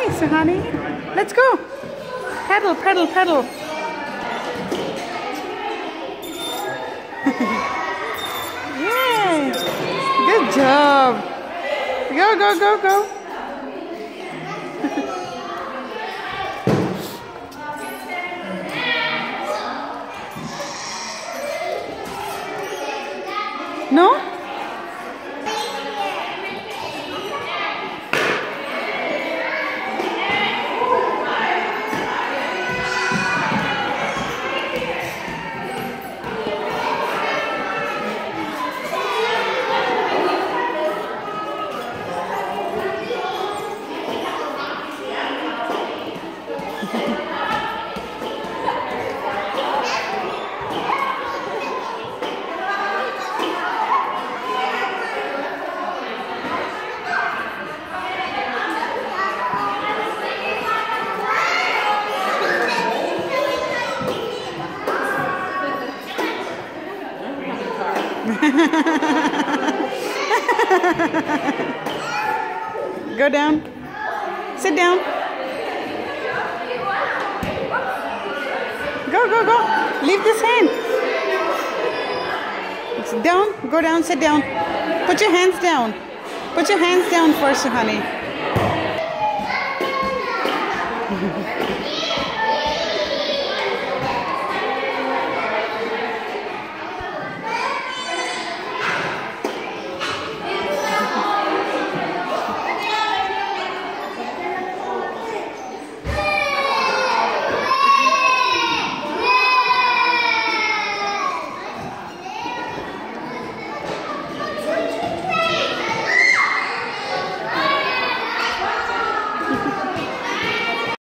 Nice, honey. Let's go. Pedal, pedal, pedal. Yay! Good job. Go, go, go, go. No? Go down. Sit down. Go, go, go. Leave this hand. It's down. Go down. Sit down. Put your hands down. Put your hands down first, honey.